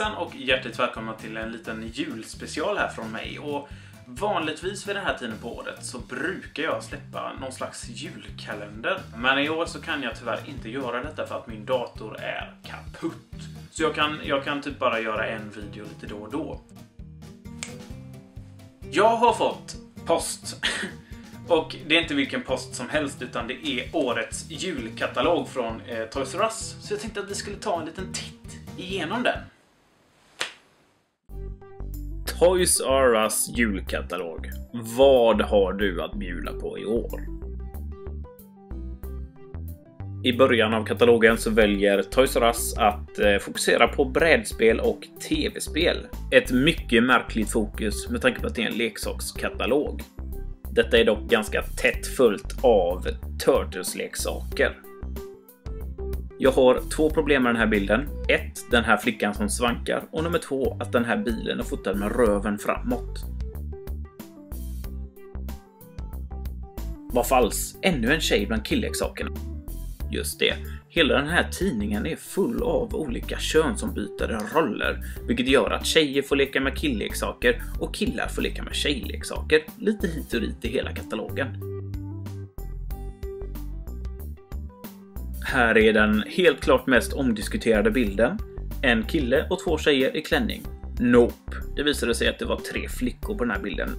Hejsan och hjärtligt välkomna till en liten julspecial här från mig. Och vanligtvis vid den här tiden på året så brukar jag släppa någon slags julkalender. Men i år så kan jag tyvärr inte göra detta för att min dator är kaputt. Så jag kan typ bara göra en video lite då och då. Jag har fått post. Och det är inte vilken post som helst utan det är årets julkatalog från Toys R Us. Så jag tänkte att vi skulle ta en liten titt igenom den. Toys R Us julkatalog. Vad har du att bjuda på i år? I början av katalogen så väljer Toys R Us att fokusera på brädspel och tv-spel. Ett mycket märkligt fokus med tanke på att det är en leksakskatalog. Detta är dock ganska tätt fullt av Turtles-leksaker. Jag har två problem med den här bilden. 1. Den här flickan som svankar. Och nummer 2. Att den här bilen är fotad med röven framåt. Vad falskt? Ännu en tjej bland killleksakerna. Just det. Hela den här tidningen är full av olika könsombytade roller. Vilket gör att tjejer får leka med killleksaker och killar får leka med tjejleksaker. Lite hit och dit i hela katalogen. Här är den helt klart mest omdiskuterade bilden. En kille och 2 tjejer i klänning. Nope. Det visade sig att det var 3 flickor på den här bilden.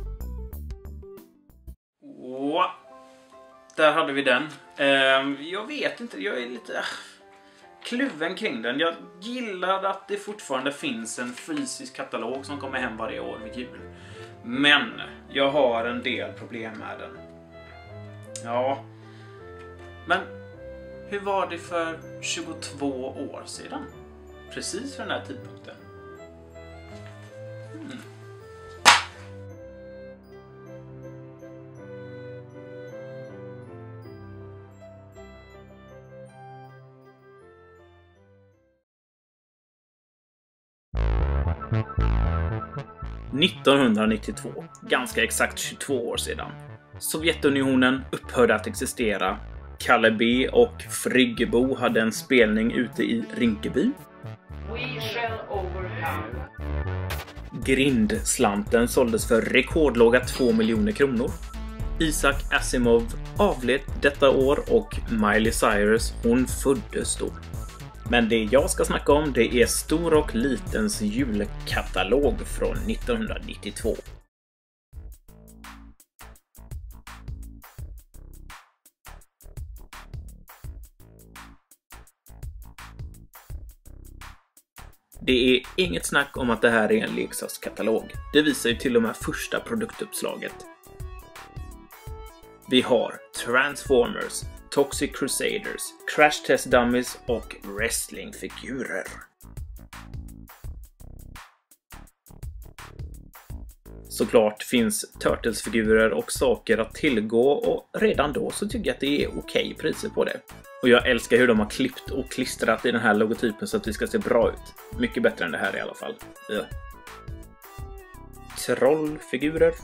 Där hade vi den. Jag vet inte, jag är lite kluven kring den. Jag gillar att det fortfarande finns en fysisk katalog som kommer hem varje år vid jul. Men jag har en del problem med den. Ja, men hur var det för 22 år sedan? Precis för den här tidpunkten. 1992, ganska exakt 22 år sedan. Sovjetunionen upphörde att existera. Kalle B och Friggebo hade en spelning ute i Rinkeby. We shall overcome. Grindslanten såldes för rekordlåga 2 miljoner kronor. Isaac Asimov avled detta år och Miley Cyrus, hon föddes då. Men det jag ska snacka om det är Stor och Litens julkatalog från 1992. Det är inget snack om att det här är en leksakskatalog. Det visar ju till och med första produktuppslaget. Vi har Transformers, Toxic Crusaders, Crash Test Dummies och wrestlingfigurer. Såklart finns Turtles-figurer och saker att tillgå och redan då så tycker jag att det är okej priser på det. Och jag älskar hur de har klippt och klistrat i den här logotypen så att det ska se bra ut. Mycket bättre än det här i alla fall. Trollfigurer.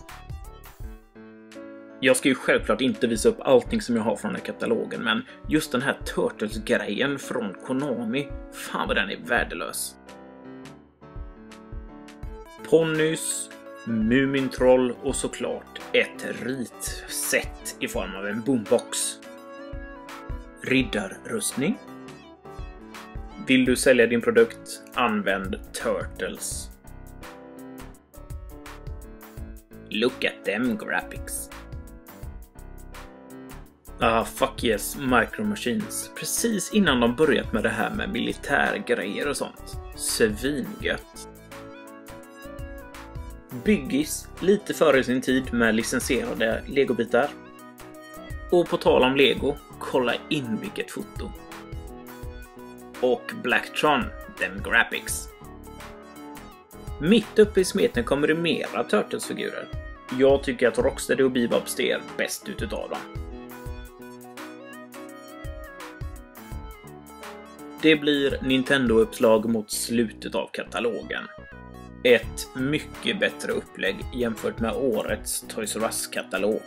Jag ska ju självklart inte visa upp allting som jag har från den här katalogen, men just den här Turtles-grejen från Konami, fan vad den är värdelös. Ponnys, Mumintroll och såklart ett ritset i form av en boombox. Riddarrustning. Vill du sälja din produkt? Använd Turtles. Look at them graphics. Fuck yes, Micro Machines. Precis innan de börjat med det här med militärgrejer och sånt. Svingött. Byggis, lite före sin tid med licensierade legobitar. Och på tal om Lego, kolla in vilket foto. Och Blacktron, them graphics. Mitt uppe i smeten kommer det mera Turtles-figurer. Jag tycker att Rocksteady och Bebop ser bäst ut utav dem. Det blir Nintendo-uppslag mot slutet av katalogen. Ett mycket bättre upplägg jämfört med årets Toys R Us-katalog.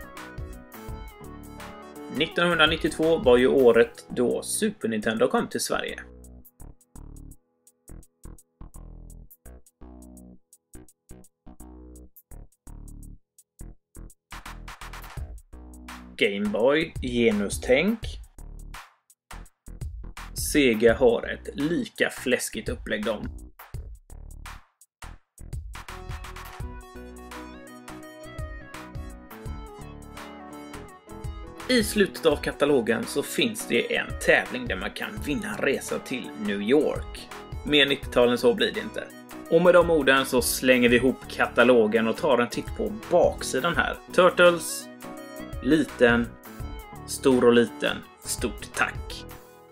1992 var ju året då Super Nintendo kom till Sverige. Game Boy, genustänk. Sega har ett lika fläskigt upplägg de. I slutet av katalogen så finns det en tävling där man kan vinna en resa till New York. Mer 90-talen så blir det inte. Och med de orden så slänger vi ihop katalogen och tar en titt på baksidan här. Turtles, liten, stor och liten, stort tack.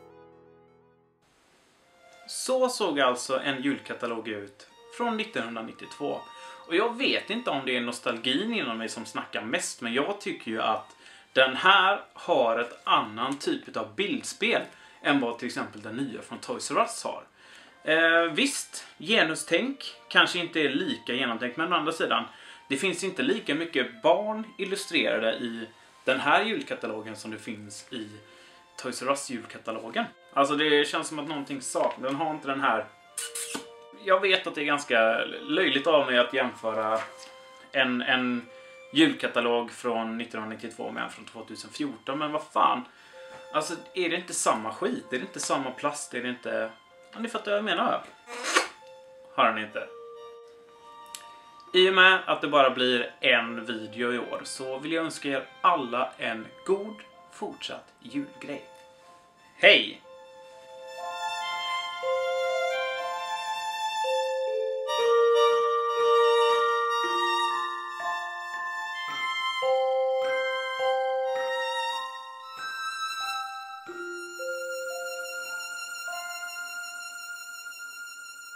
Så såg alltså en julkatalog ut från 1992. Och jag vet inte om det är nostalgin inom mig som snackar mest, men jag tycker ju att den här har ett annan typ av bildspel än vad till exempel den nya från Toys R Us har. Visst, genustänk kanske inte är lika genomtänkt, men å andra sidan, det finns inte lika mycket barn illustrerade i den här julkatalogen som det finns i Toys R Us julkatalogen. Alltså det känns som att någonting saknas. Den har inte den här... Jag vet att det är ganska löjligt av mig att jämföra en julkatalog från 1992 med en från 2014. Men vad fan. Alltså är det inte samma skit? Är det inte samma plast? Är det inte... Ja, ni fattar vad jag menar. Har den inte. I och med att det bara blir en video i år så vill jag önska er alla en god fortsatt julgrej. Hej!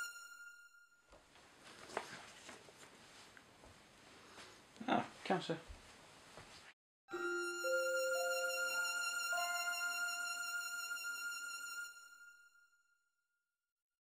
Ja, kanske.